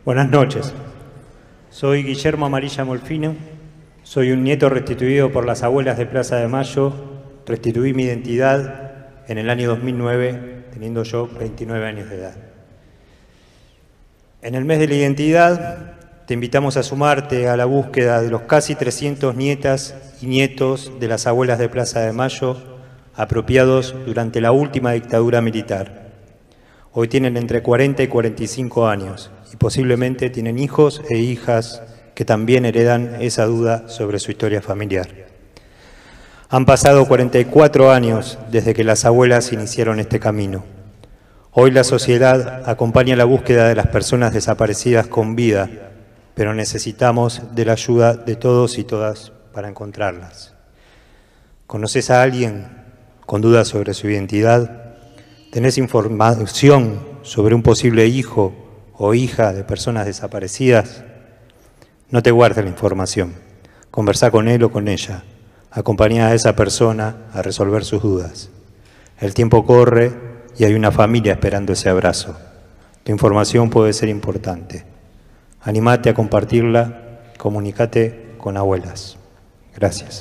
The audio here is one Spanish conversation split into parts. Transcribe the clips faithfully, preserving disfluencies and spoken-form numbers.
Buenas noches. Soy Guillermo Amarilla Molfino. Soy un nieto restituido por las abuelas de Plaza de Mayo. Restituí mi identidad en el año dos mil nueve, teniendo yo veintinueve años de edad. En el mes de la identidad, te invitamos a sumarte a la búsqueda de los casi trescientos nietas y nietos de las abuelas de Plaza de Mayo apropiados durante la última dictadura militar. Hoy tienen entre cuarenta y cuarenta y cinco años y posiblemente tienen hijos e hijas que también heredan esa duda sobre su historia familiar. Han pasado cuarenta y cuatro años desde que las abuelas iniciaron este camino. Hoy la sociedad acompaña la búsqueda de las personas desaparecidas con vida, pero necesitamos de la ayuda de todos y todas para encontrarlas. ¿Conoces a alguien con dudas sobre su identidad? ¿Tenés información sobre un posible hijo o hija de personas desaparecidas? No te guardes la información. Conversá con él o con ella. Acompañá a esa persona a resolver sus dudas. El tiempo corre y hay una familia esperando ese abrazo. Tu información puede ser importante. Animate a compartirla, comunícate con abuelas. Gracias.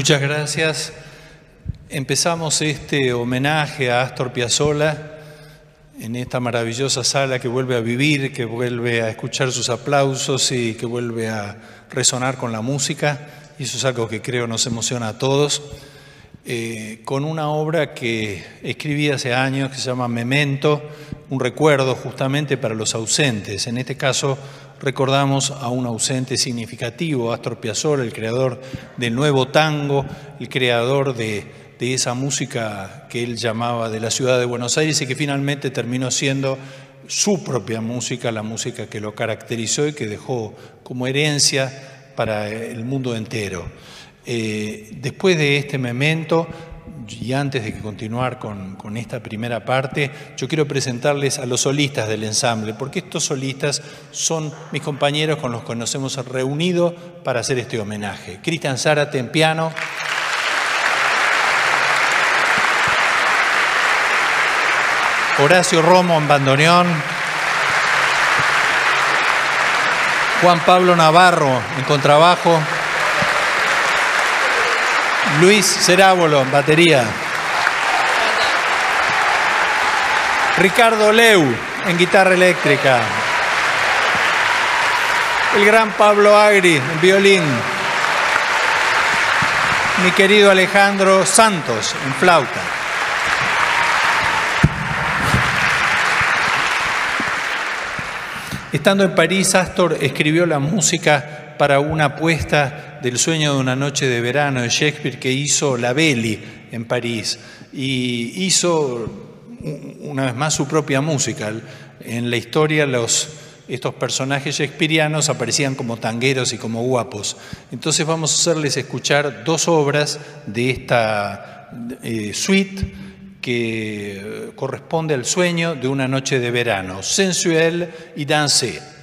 Muchas gracias. Empezamos este homenaje a Astor Piazzolla en esta maravillosa sala que vuelve a vivir, que vuelve a escuchar sus aplausos y que vuelve a resonar con la música. Y eso es algo que creo nos emociona a todos. Eh, con una obra que escribí hace años que se llama Memento, un recuerdo justamente para los ausentes. En este caso recordamos a un ausente significativo, Astor Piazzolla, el creador del nuevo tango, el creador de, de esa música que él llamaba de la ciudad de Buenos Aires y que finalmente terminó siendo su propia música, la música que lo caracterizó y que dejó como herencia para el mundo entero. Eh, después de este Memento, y antes de continuar con, con esta primera parte, yo quiero presentarles a los solistas del ensamble, porque estos solistas son mis compañeros con los que nos hemos reunido para hacer este homenaje. Cristian Zárate en piano. Horacio Romo en bandoneón. Juan Pablo Navarro en contrabajo. Luis Cerábolo en batería. Ricardo Leu en guitarra eléctrica. El gran Pablo Agri en violín. Mi querido Alejandro Santos en flauta. Estando en París, Astor escribió la música para una puesta del Sueño de una noche de verano de Shakespeare que hizo La Belli en París, y hizo una vez más su propia música. En la historia los, estos personajes shakespearianos aparecían como tangueros y como guapos. Entonces vamos a hacerles escuchar dos obras de esta eh, suite que corresponde al Sueño de una noche de verano, Sensuel y Dansé.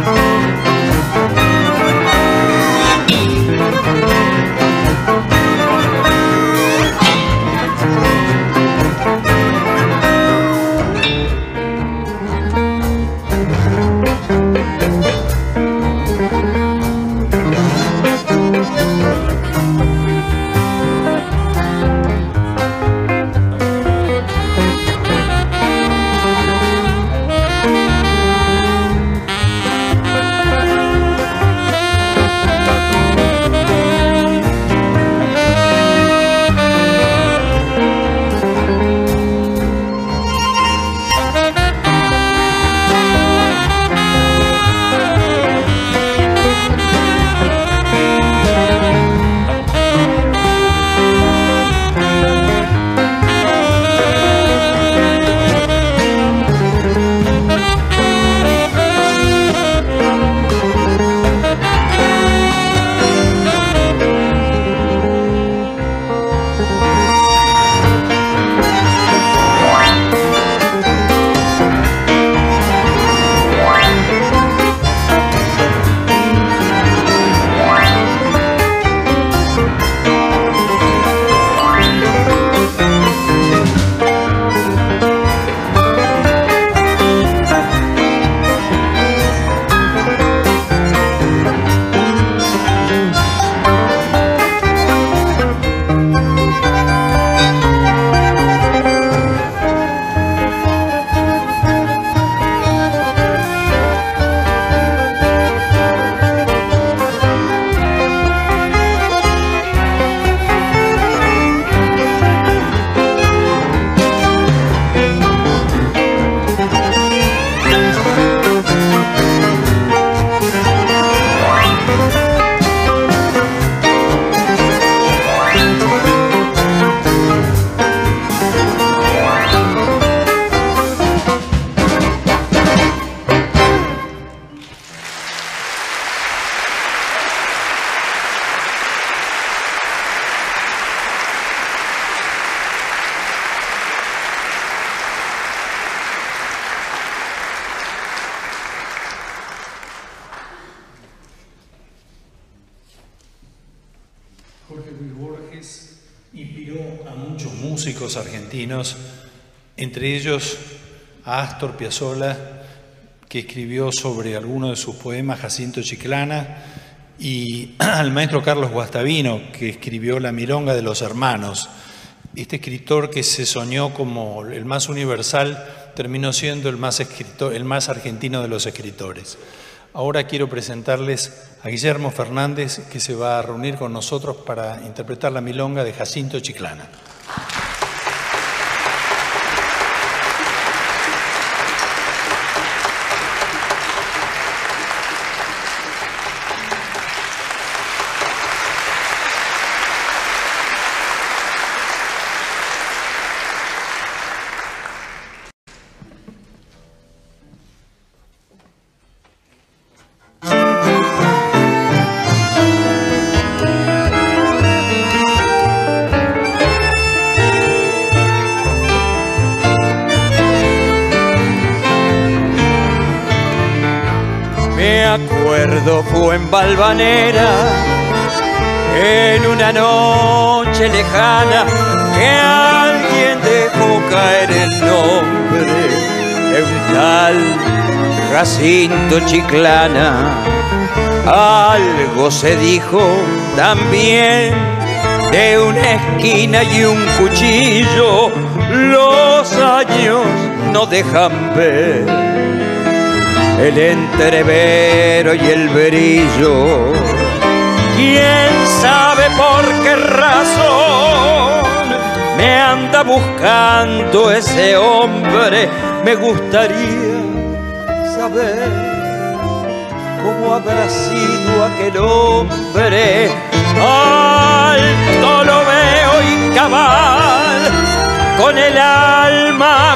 músicos argentinos, entre ellos a Astor Piazzolla, que escribió sobre algunos de sus poemas Jacinto Chiclana, y al maestro Carlos Guastavino, que escribió La Milonga de los Hermanos. Este escritor que se soñó como el más universal terminó siendo el más, escritor, el más argentino de los escritores. Ahora quiero presentarles a Guillermo Fernández, que se va a reunir con nosotros para interpretar la milonga de Jacinto Chiclana. Fue en Valvanera, en una noche lejana, que alguien dejó caer el nombre de un tal Jacinto Chiclana. Algo se dijo también de una esquina y un cuchillo, los años no dejan ver el entrevero y el brillo. ¿Quién sabe por qué razón me anda buscando ese hombre? Me gustaría saber cómo habrá sido aquel hombre. Alto lo veo y cabal, con el alma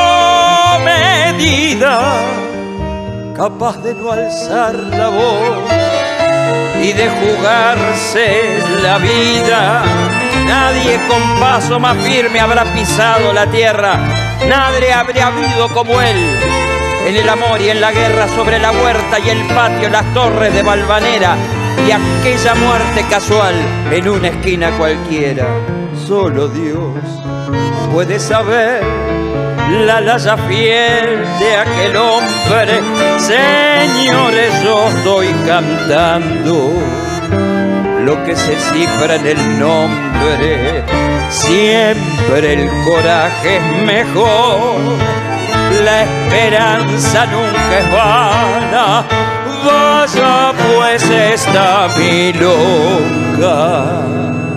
comedida, capaz de no alzar la voz y de jugarse la vida. Nadie con paso más firme habrá pisado la tierra, nadie habría habido como él en el amor y en la guerra, sobre la huerta y el patio, las torres de Valvanera y aquella muerte casual en una esquina cualquiera. Solo Dios puede saber la laya fiel de aquel hombre. Señores, yo estoy cantando lo que se cifra en el nombre. Siempre el coraje es mejor, la esperanza nunca es vana. Vaya pues esta milonga.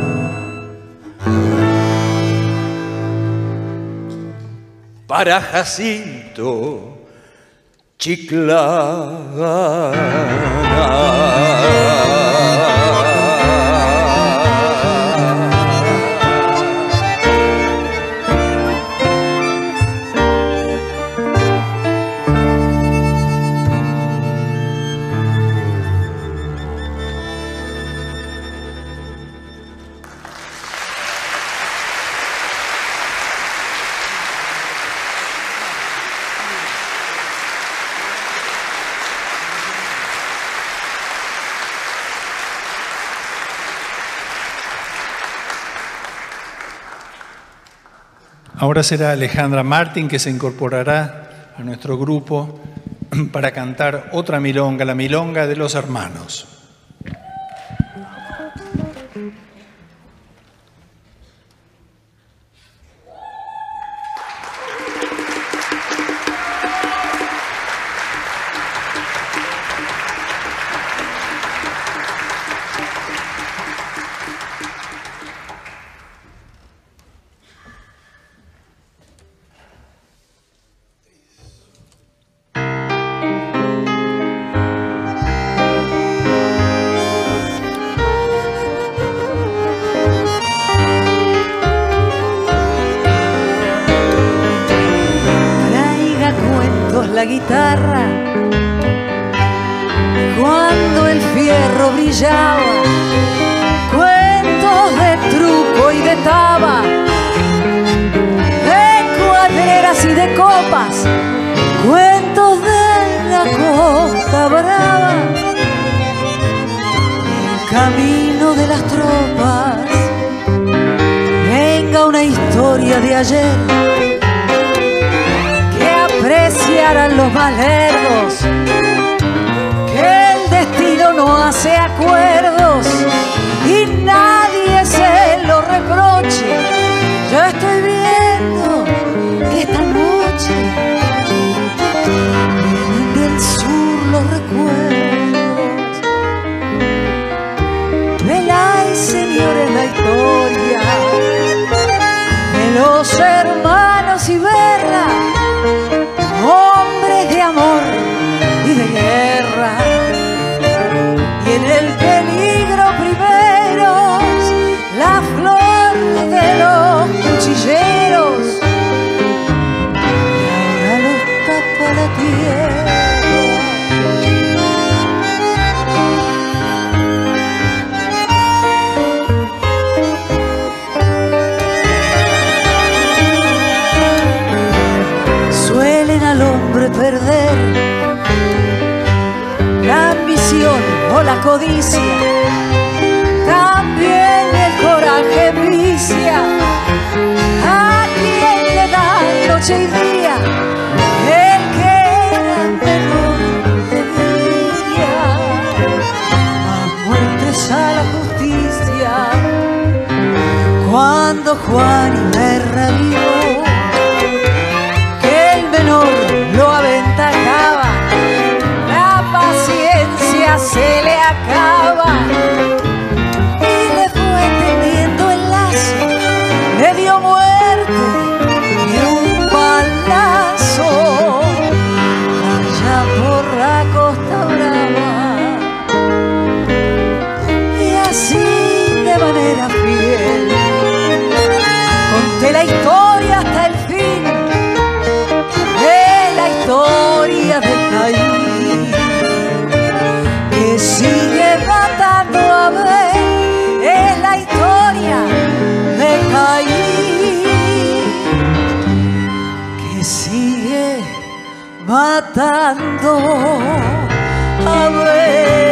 Para Jacinto Chiclana. Ahora será Alejandra Martín que se incorporará a nuestro grupo para cantar otra milonga, la milonga de los hermanos. La guitarra, cuando el fierro brillaba, cuentos de truco y de taba, de cuadreras y de copas, cuentos de la Costa Brava, el camino de las tropas. Venga una historia de ayer, apreciarán los más lerdos, que el destino no hace acuerdos y nadie se lo reproche. Yo estoy viendo que esta noche vienen del sur los recuerdos. Veláis, señores, la historia de los hermanos Iberra, hombres de amor y de guerra, y en el peligro primeros, la flor de los cuchilleros, y ahora los tapa la tierra. Al hombre perder la ambición o la codicia, también el coraje vicia. A quien le da noche y día, el que era menor de día, más muertes a la justicia. Cuando Juan Iberra vio lo aventajaba, la paciencia se le acaba y le fue tendiendo el lazo, le dio muerte y un balazo allá por la Costa Brava. Y así de manera fiel conté la historia hasta el fin, historia de Caín, que sigue matando a ver. Es la historia de Caín, que sigue matando. matando. A ver.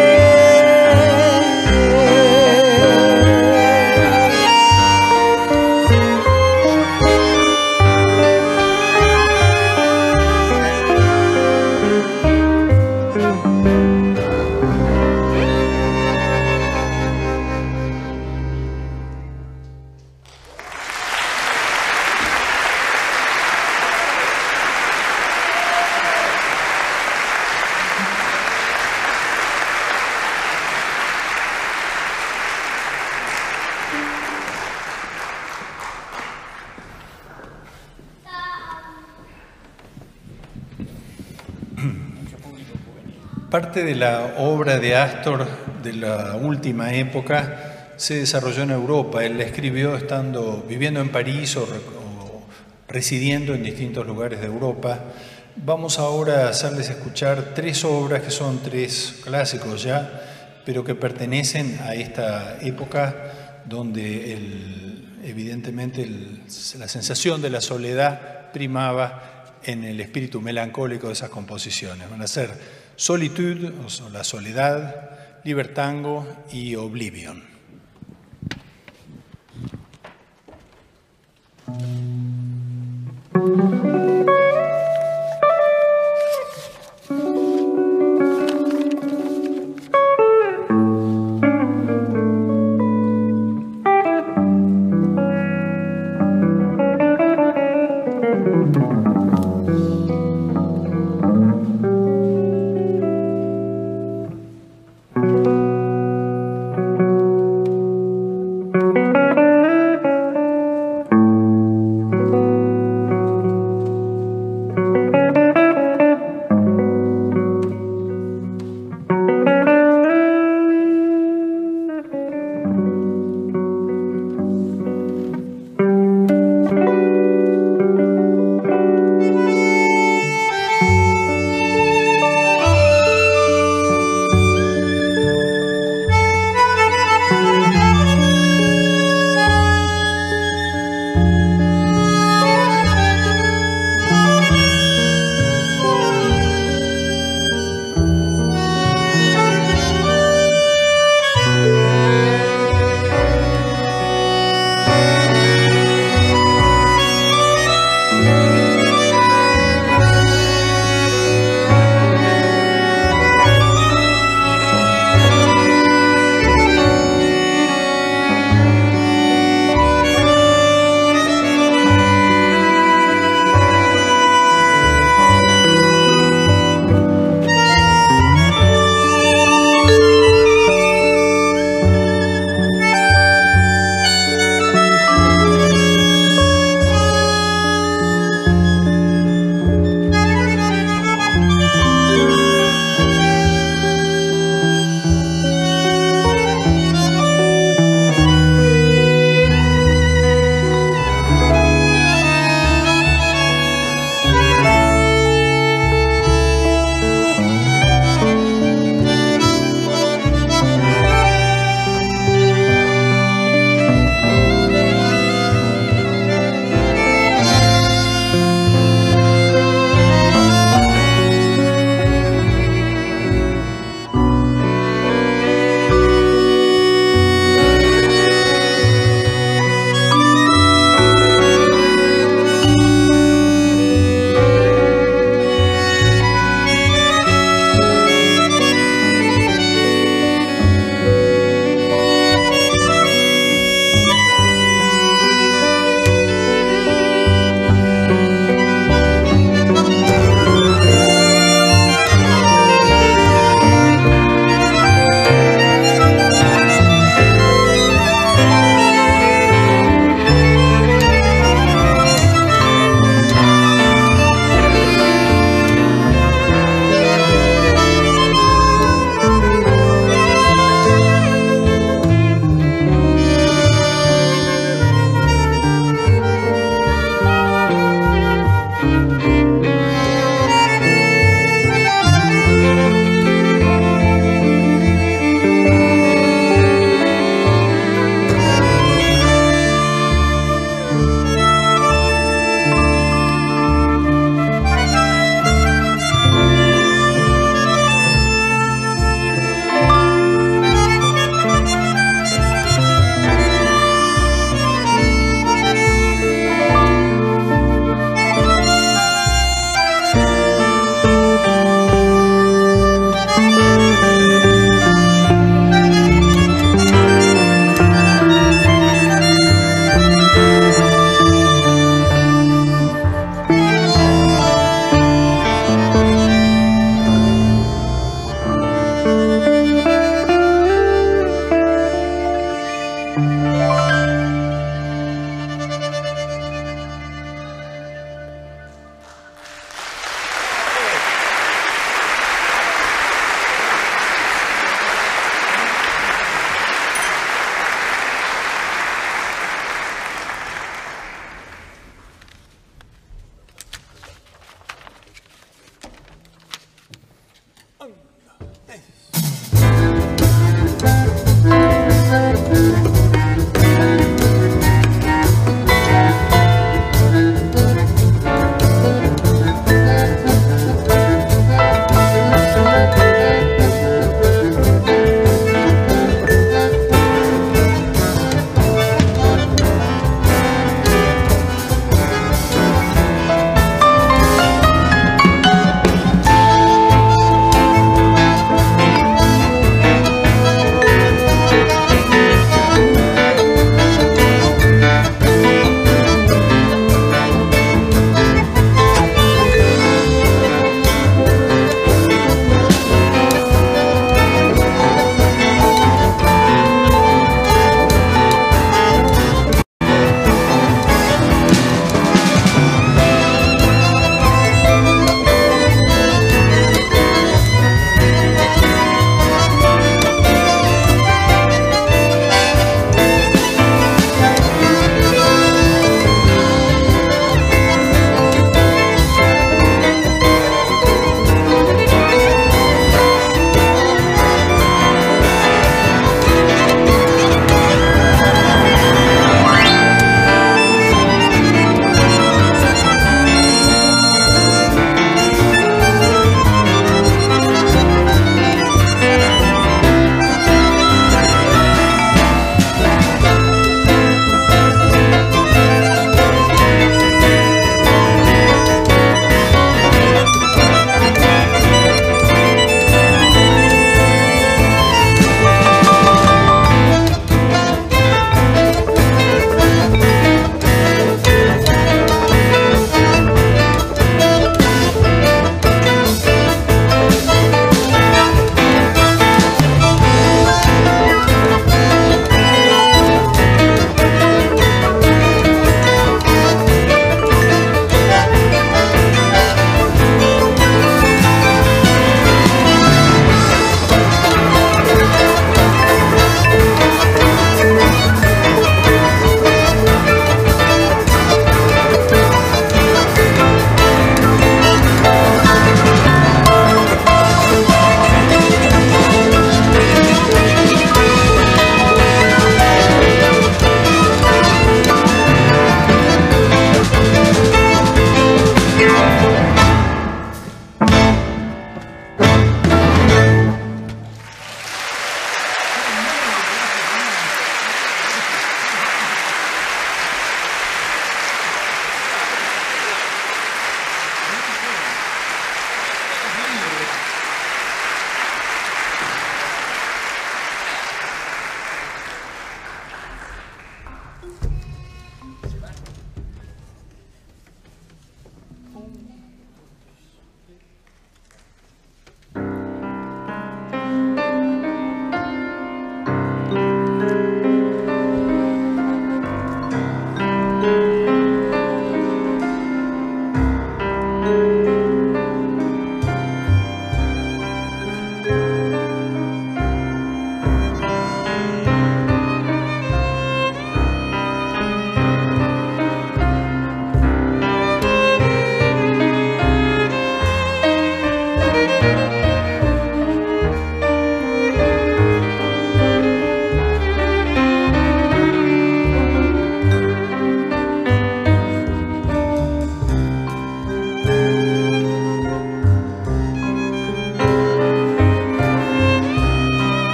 Parte de la obra de Astor de la última época se desarrolló en Europa. Él la escribió estando, viviendo en París o, o residiendo en distintos lugares de Europa. Vamos ahora a hacerles escuchar tres obras que son tres clásicos ya, pero que pertenecen a esta época donde el, evidentemente el, la sensación de la soledad primaba en el espíritu melancólico de esas composiciones. Van a ser Solitude, o sea, la soledad, Libertango y Oblivion.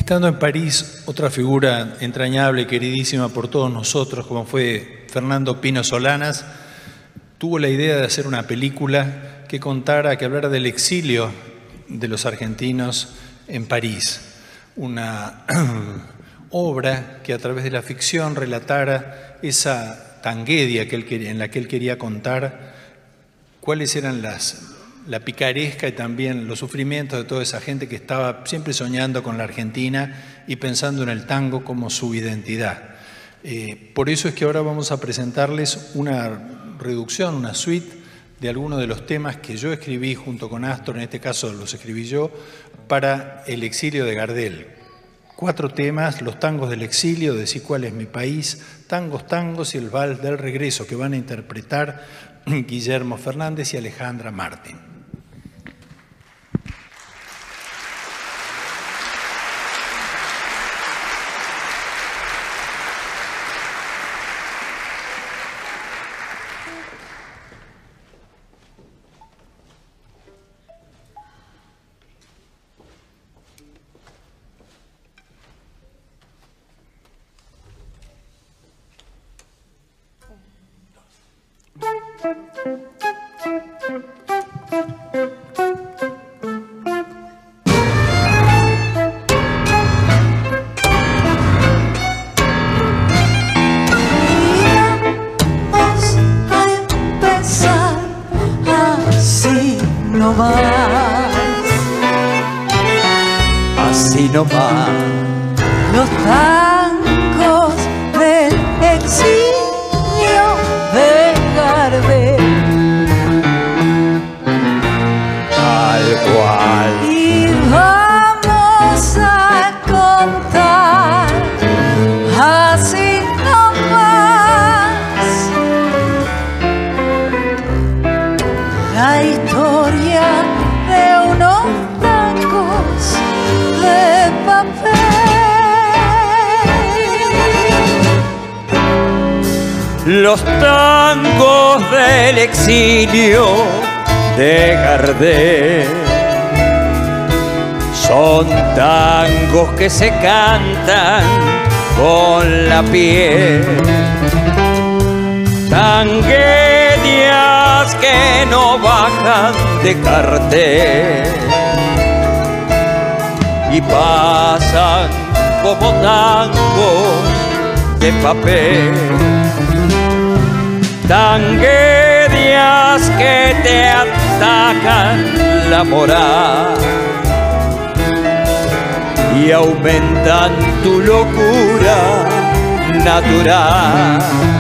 Estando en París, otra figura entrañable y queridísima por todos nosotros, como fue Fernando Pino Solanas, tuvo la idea de hacer una película que contara, que hablara del exilio de los argentinos en París. Una obra que a través de la ficción relatara esa tanguedia que él quería, en la que él quería contar cuáles eran las, la picaresca y también los sufrimientos de toda esa gente que estaba siempre soñando con la Argentina y pensando en el tango como su identidad. Eh, por eso es que ahora vamos a presentarles una reducción, una suite de algunos de los temas que yo escribí junto con Astor, en este caso los escribí yo, para el exilio de Gardel. Cuatro temas, los tangos del exilio, Decí cuál es mi país, Tangos, tangos y el vals del regreso, que van a interpretar Guillermo Fernández y Alejandra Martín. Así nomás, los tangos del exilio de Gardel, tal cual. y vamos a contar así nomás la historia de unos tangos de papel. Los tangos del exilio de Gardel son tangos que se cantan con la piel, tanguerías que no bajan de cartel y pasan como tangos de papel, tanguerías que te atacan la moral y aumentan tu locura natural,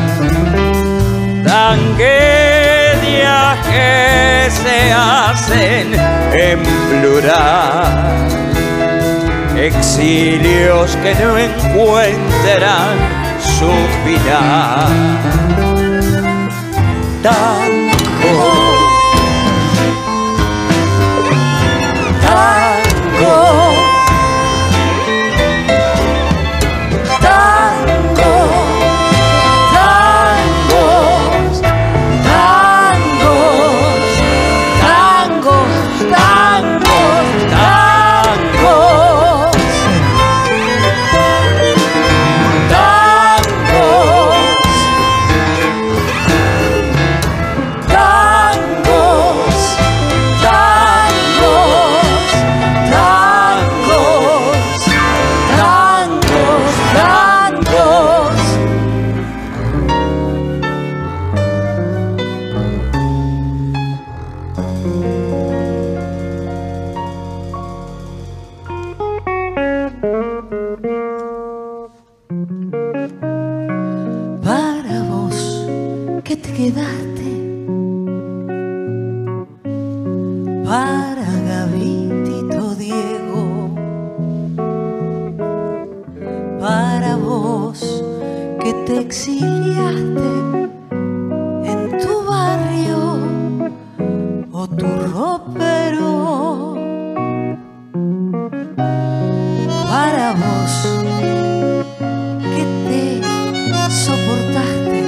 tanguerías que se hacen en plural, exilios que no encuentran su final. Tango, tango, tango, tangos, tangos, tangos, tangos, tangos, Para vos que te quedaste, para Gavitito Diego, para vos que te exiliaste en tu barrio o tu ropero, para vos que te soportaste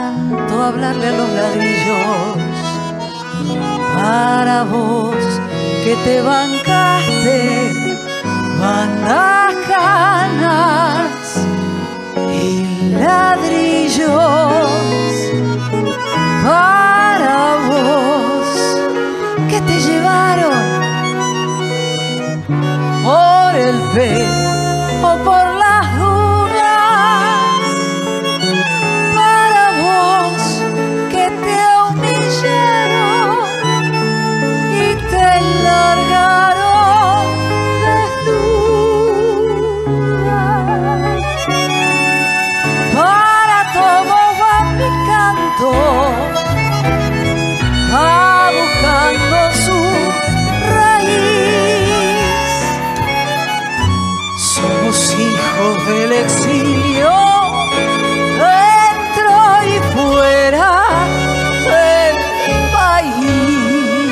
hablarle a los ladrillos, para vos que te bancaste bandas, canas y ladrillos para vos que te llevaron por el pe o por las dunas, para vos que te humillaron y te largaron desnuda. Para todos va mi canto, va buscando su raíz. Somos hijos del exilio, dentro y fuera del país.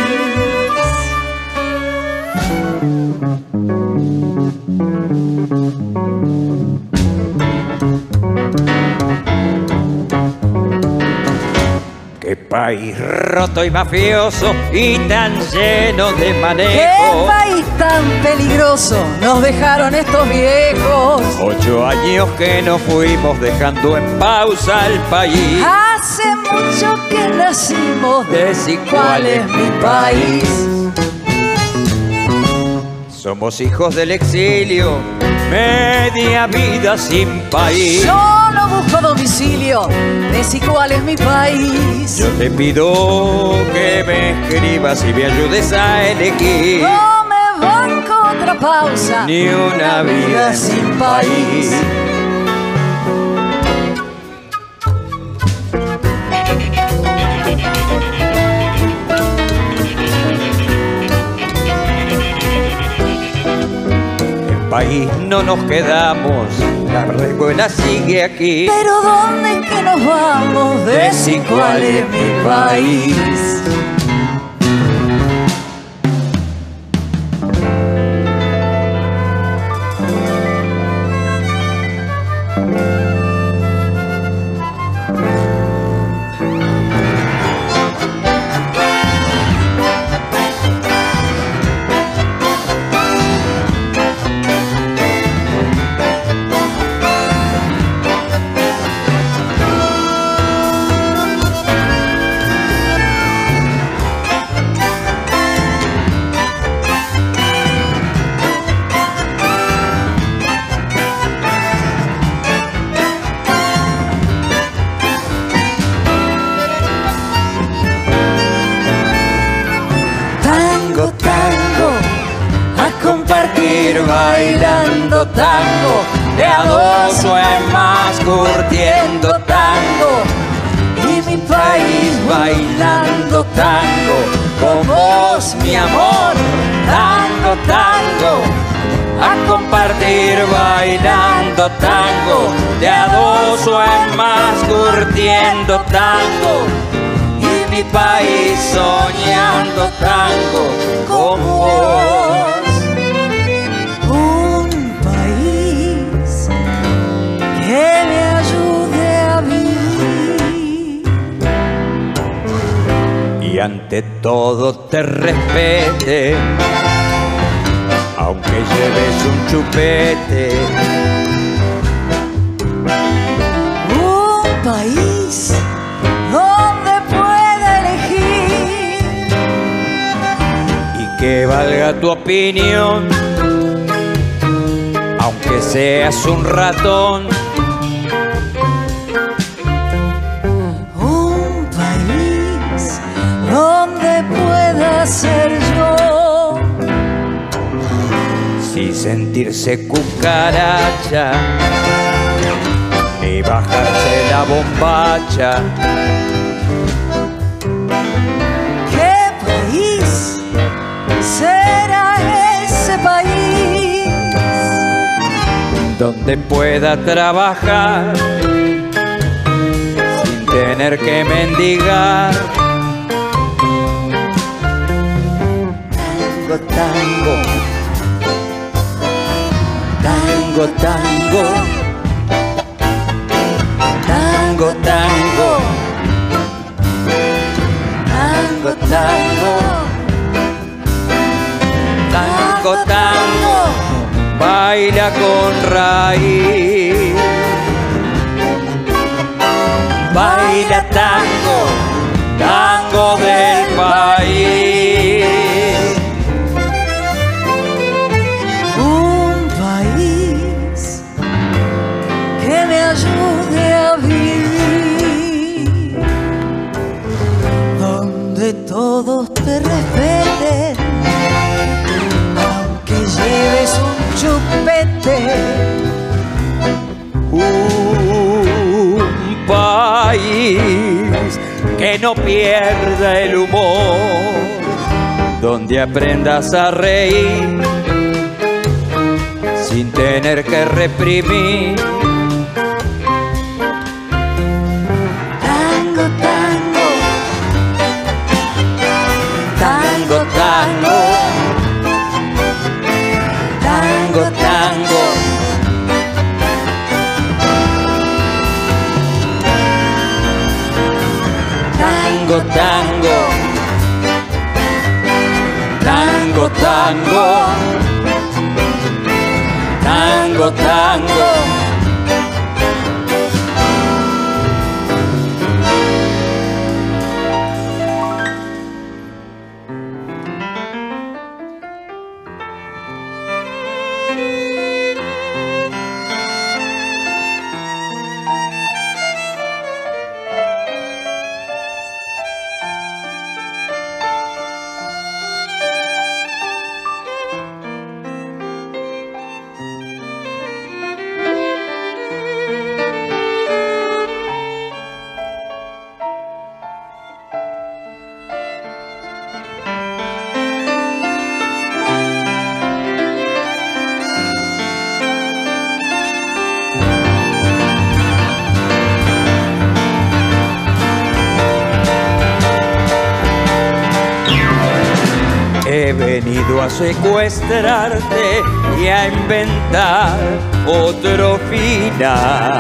Qué país roto y mafioso y tan lleno de ¡Qué manejo. país tan peligroso nos dejaron estos viejos! Ocho años que nos fuimos dejando en pausa al país. Hace mucho que nacimos, Decí ¿cuál es mi país? Somos hijos del exilio, media vida sin país. Yo no busco domicilio, decí cuál es mi país. Yo te pido que me escribas y me ayudes a elegir. No me banco otra pausa, Ni una vida sin país. País no nos quedamos, la revuela sigue aquí. Pero ¿dónde es que nos vamos? Decí cuál es mi país. Bailando tango, de a dos o en más, curtiendo tango. Y mi país Bailando tango, con vos mi amor, tango, tango. A compartir bailando tango, de a dos o en más, curtiendo tango. Y mi país soñando tango, con vos. Que me ayude a vivir Y ante todo te respete, aunque lleves un chupete. un país donde pueda elegir Y que valga tu opinión, aunque seas un ratón. donde pueda ser yo, Sin sentirse cucaracha, ni bajarse la bombacha. ¿qué país será ese país? Donde pueda trabajar sin tener que mendigar. Tango, tango, tango, tango, tango, tango, tango, tango. tango, tango, baila con raíz. Baila tango, tango del país. Un país que me ayude a vivir, donde todos te respeten, aunque lleves un chupete. Un país que no pierda el humor, donde aprendas a reír sin tener que reprimir. Tango, tango, tango, tango, Tango, tango, tango, tango, tango, tango, tango, tango. He venido a secuestrarte y a inventar otro final.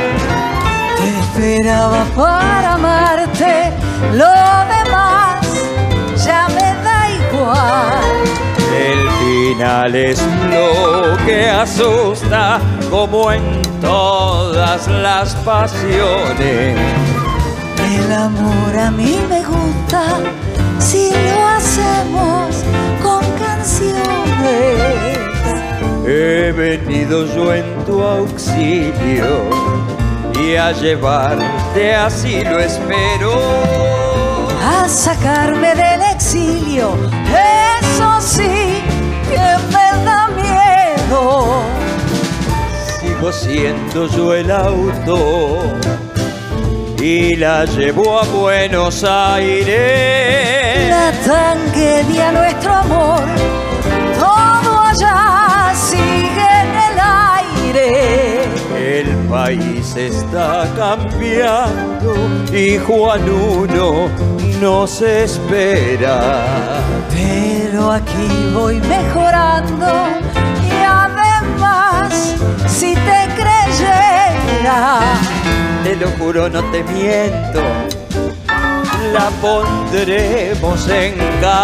te esperaba para amarte, lo demás ya me da igual. El final es lo que asusta, como en todas las pasiones. El amor a mí me gusta si lo hacemos con canciones. He venido yo en tu auxilio y a llevarte así lo espero. A sacarme del exilio, eso sí que me da miedo. Sigo siendo yo el auto y la llevo a Buenos Aires. La tragedia, nuestro amor, todo allá sigue en el aire. El país está cambiando y Juan Uno nos espera. Pero aquí voy mejorando y además, si te creyera, Te lo juro, no te miento, la pondremos en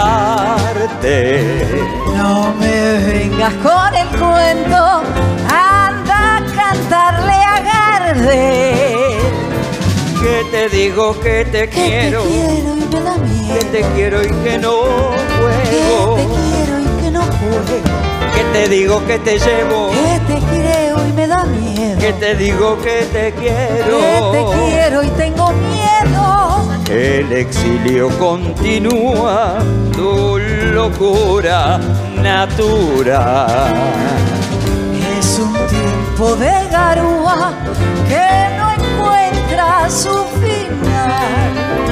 cartel. no me vengas con el cuento, anda a cantarle a Gardel. Que te digo que te Que quiero, te quiero y me da miedo. que te quiero y que no Que juego. te quiero y que no puedo. Que te digo que te llevo, Que te creo y me da miedo. que te digo que te quiero. Que te quiero y tengo miedo. El exilio continúa, tu locura natural. Es un tiempo de garúa que no encuentra su final.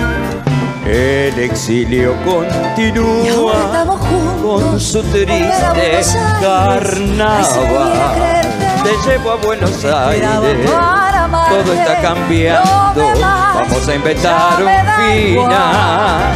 El exilio Y ahora continúa estamos juntos, con su volver a triste Buenos Aires. carnaval. Ay, si pudiera creerte, Te llevo a Buenos esperaba Aires. para amarte, Todo está cambiando. lo demás Vamos a inventar ya me un da final. igual.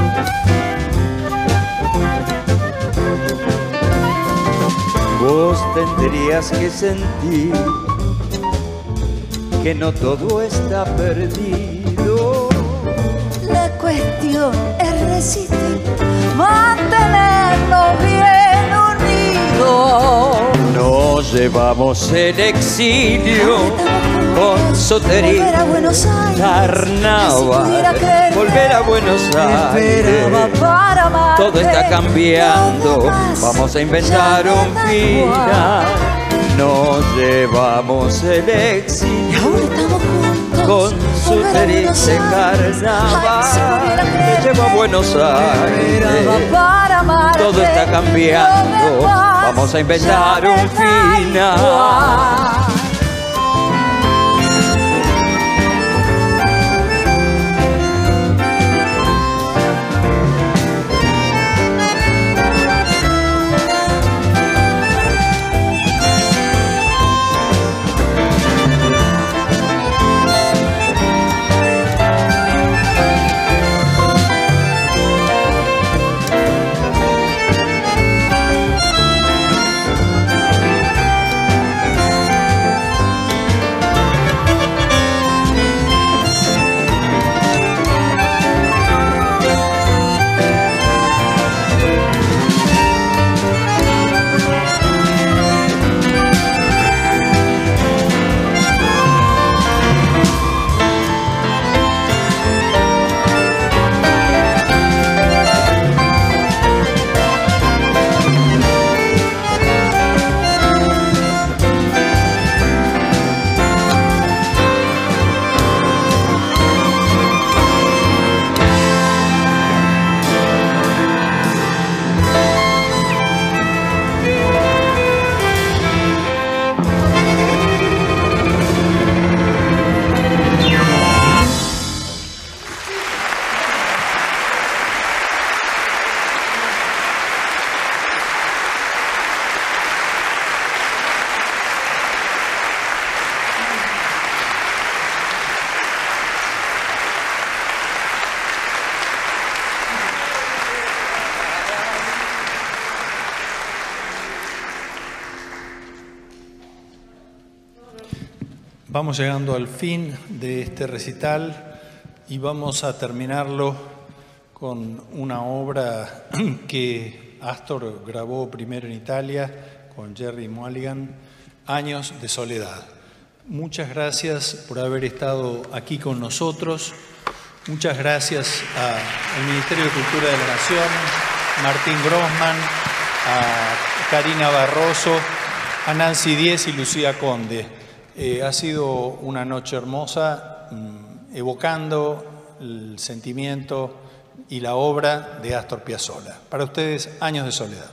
Vos tendrías que sentir que no todo está perdido. La cuestión es resistir, mantenernos bien unidos. Nos llevamos el exilio con sotería, volver a Buenos Aires, carnaval, volver a Buenos Aires. Para amarte, todo está cambiando, más, vamos a inventar un final. Nos llevamos el exilio, y ahora estamos juntos, con su triste carnaval. Me llevo a Buenos Aires, todo está cambiando, vamos a inventar un final. Vamos llegando al fin de este recital y vamos a terminarlo con una obra que Astor grabó primero en Italia con Jerry Mulligan, Años de Soledad. Muchas gracias por haber estado aquí con nosotros. Muchas gracias al Ministerio de Cultura de la Nación, Martín Grossman, a Karina Barroso, a Nancy Díez y Lucía Conde. Eh, ha sido una noche hermosa, mmm, evocando el sentimiento y la obra de Astor Piazzolla. Para ustedes, Años de Soledad.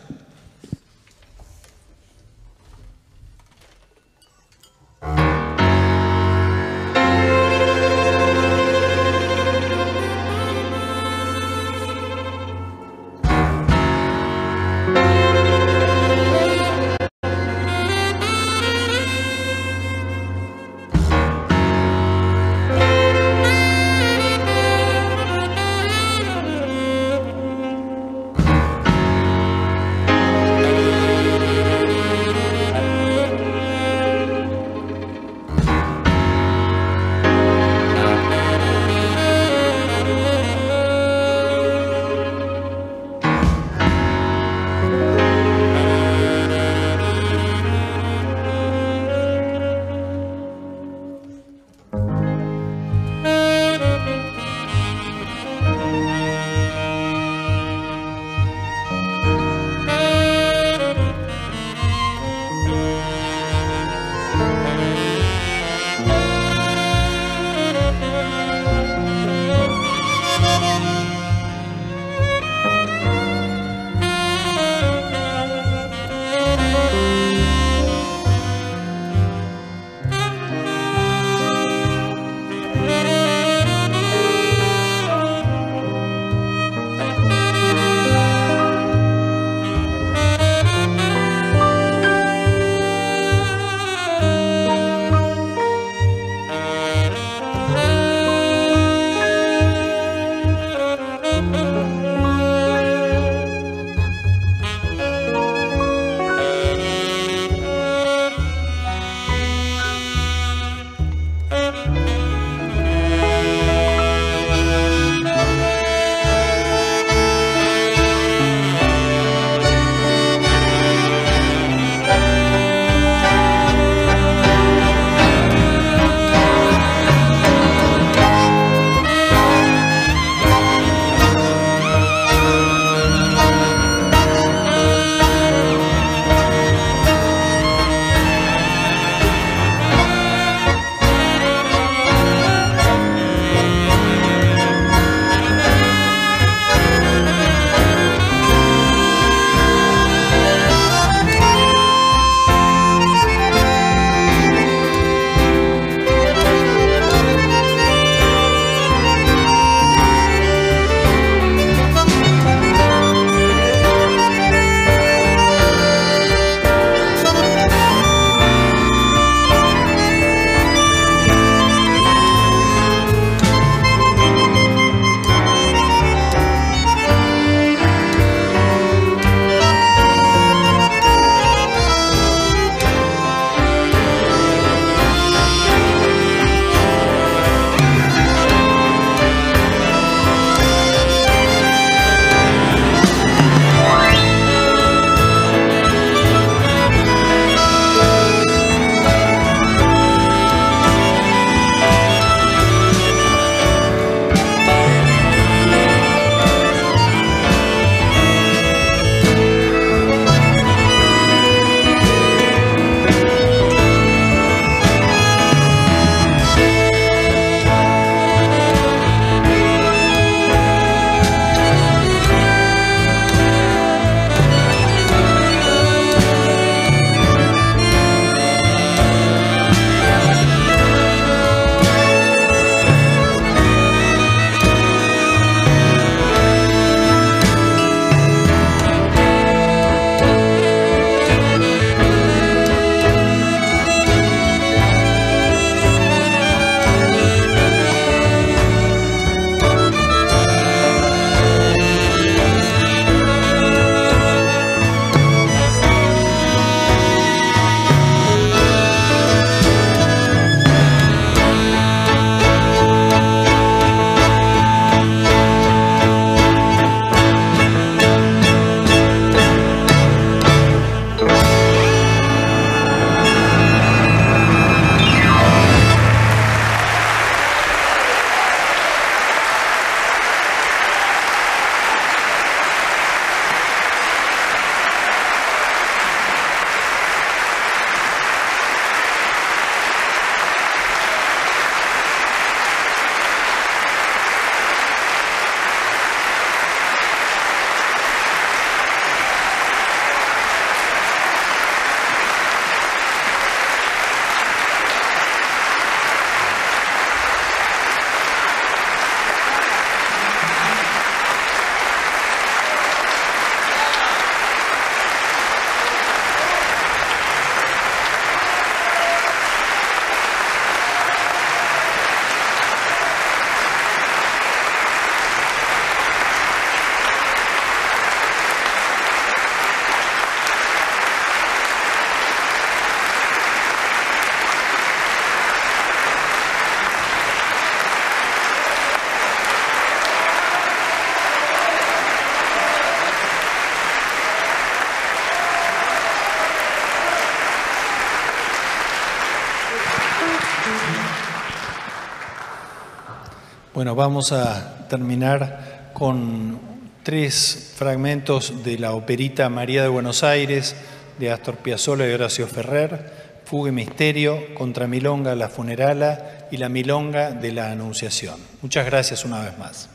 Bueno, vamos a terminar con tres fragmentos de la operita María de Buenos Aires, de Astor Piazzolla y Horacio Ferrer, Fuga y Misterio, Contramilonga, La Funerala y la Milonga de la Anunciación. Muchas gracias una vez más.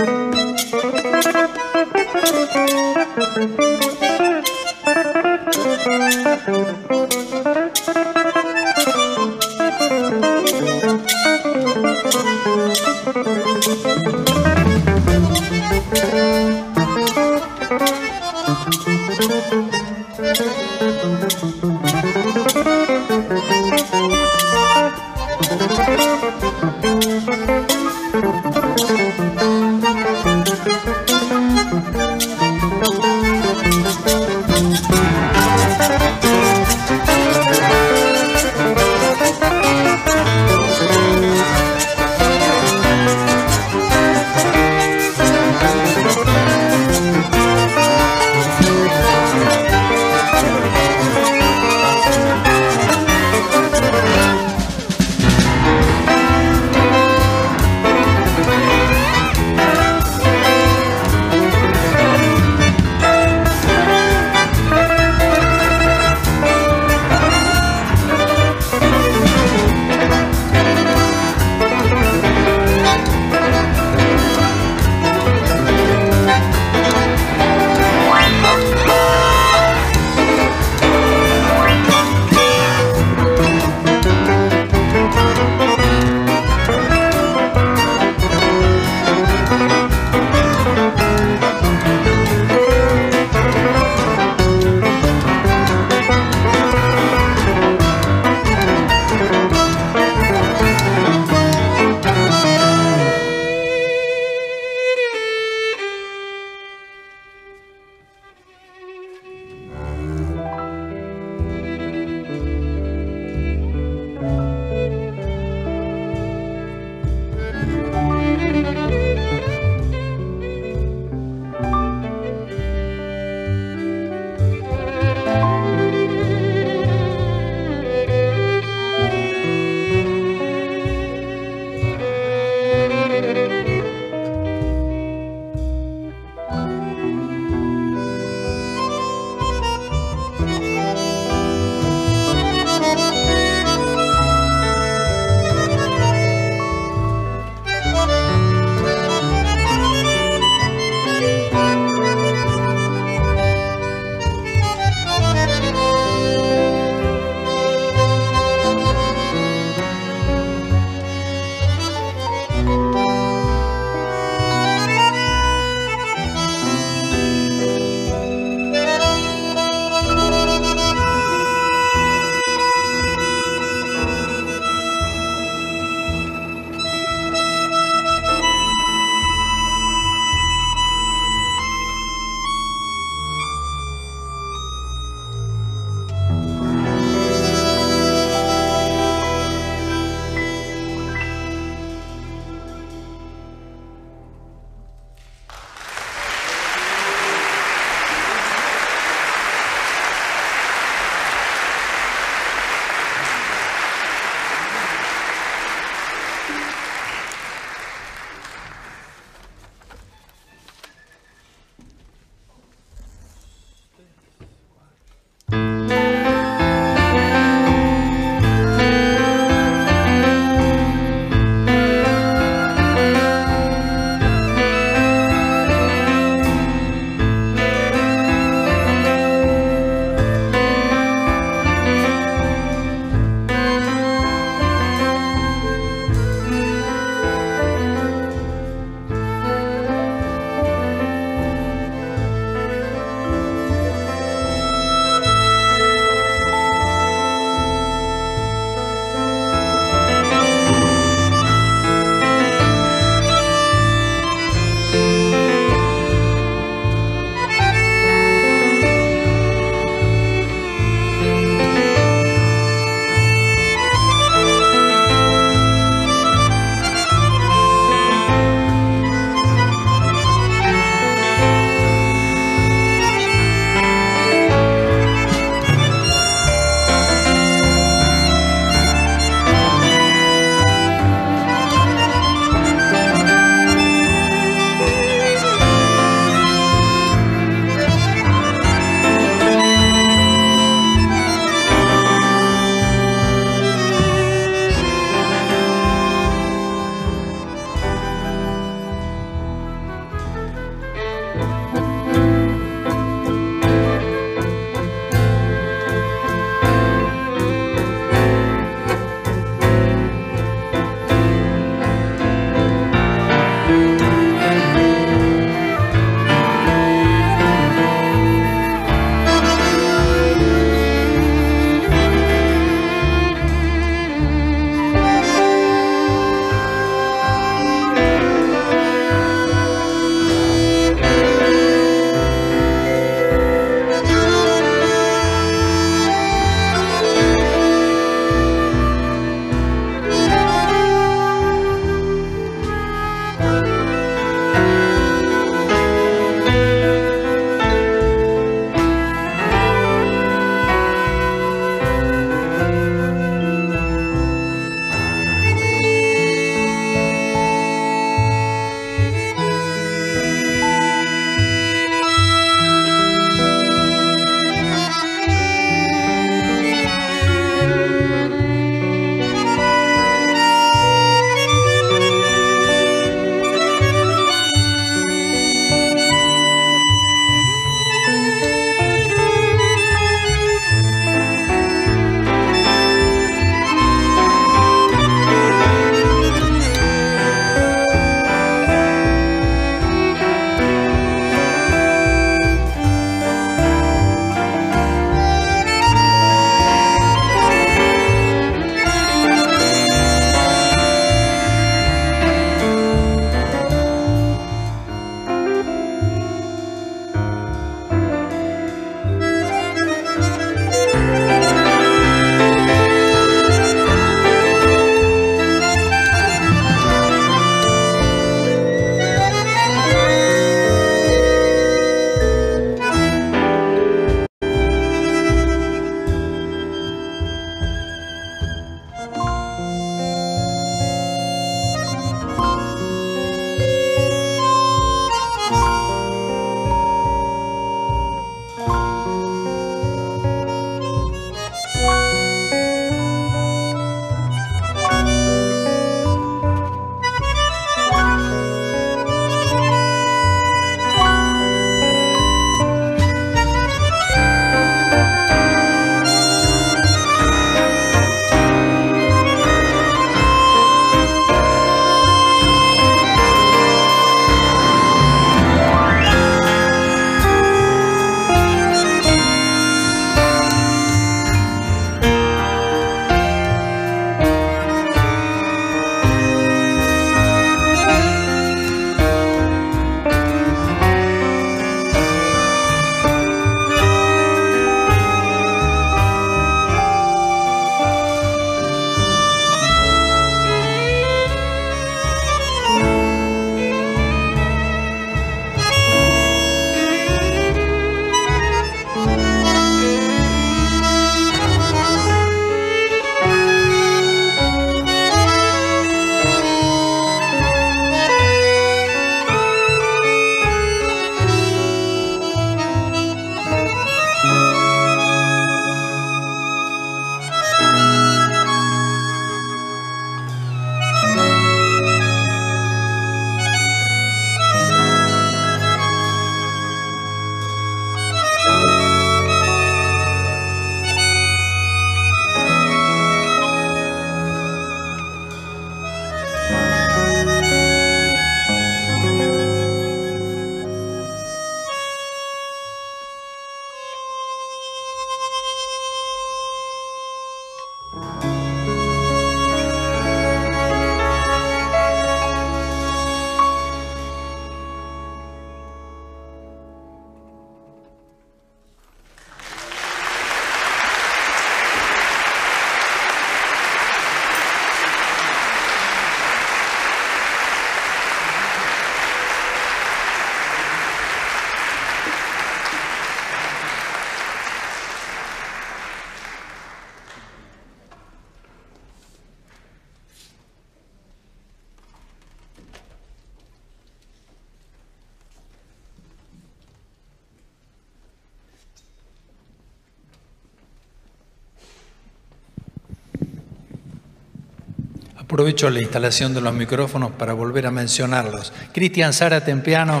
Aprovecho la instalación de los micrófonos para volver a mencionarlos. Cristian Zárate en piano.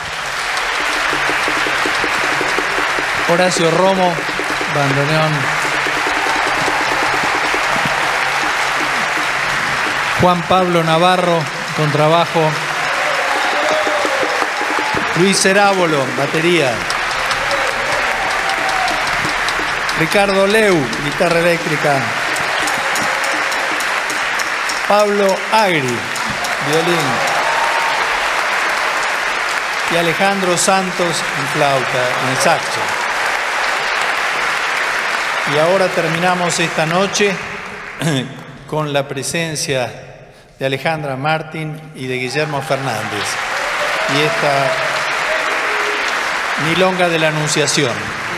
Horacio Romo, bandoneón. Juan Pablo Navarro, contrabajo. Luis Cerábolo, batería. Ricardo Leu, guitarra eléctrica. Pablo Agri, violín. Y Alejandro Santos en flauta, en saxo. Y ahora terminamos esta noche con la presencia de Alejandra Martín y de Guillermo Fernández. Y esta milonga de la Anunciación.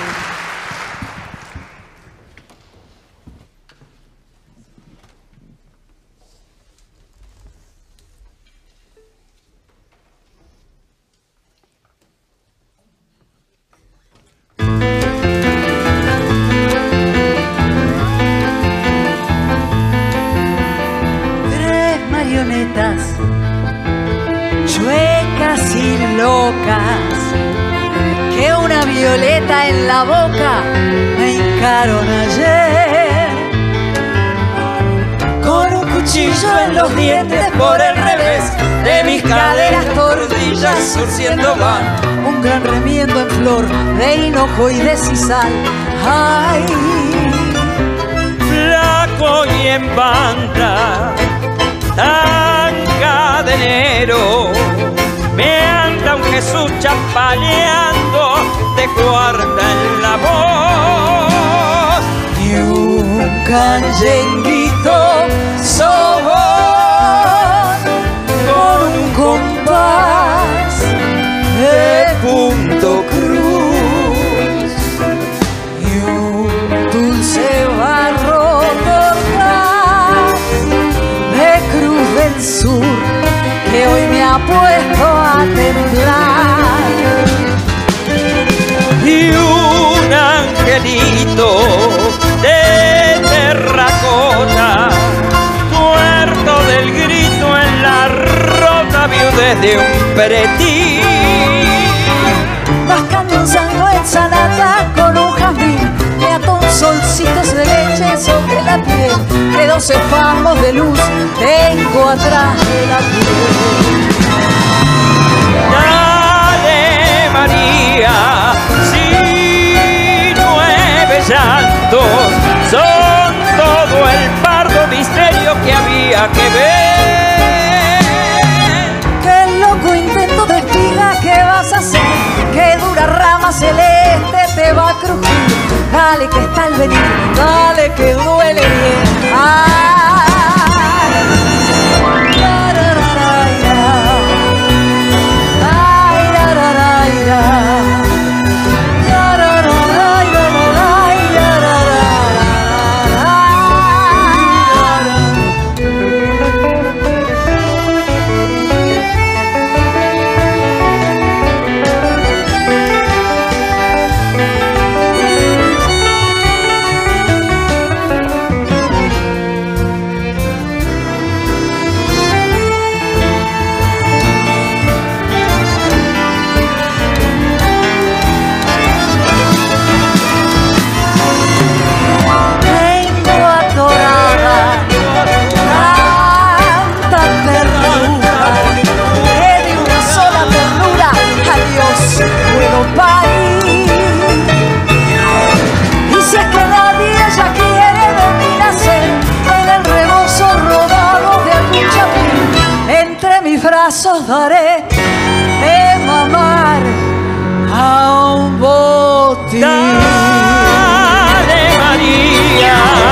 Chuecas y locas, que una violeta en la boca me hincaron ayer. Con un cuchillo en los dientes por el revés de mis caderas tordillas surciendo van un gran remiendo en flor de hinojo y de sisal. Ay, flaco y en banda, tan cadenero, me anda un Jesús chapaleando de cuarta en la voz. Y un canyenguito sobón con un compás de punto cruz y un dulce barro cortás de Cruz del Sur que hoy me ha puesto a temblar. Y un angelito de terracota, tuerto del grito en la rota viudez de un peretín. Mascando un sándwich sanata con un jazmín, me ató un solcito de leche sobre la piel, que doce palmos de luz tengo atrás de la piel. Dale, María, si nueve llantos son todo el pardo misterio que había que ver. Qué loco intento de espiga que vas a hacer, qué dura rama celeste te va a crujir. Dale que está el venir, dale que duele bien. Ay, brazos daré de mamar a un botín. Dale, María.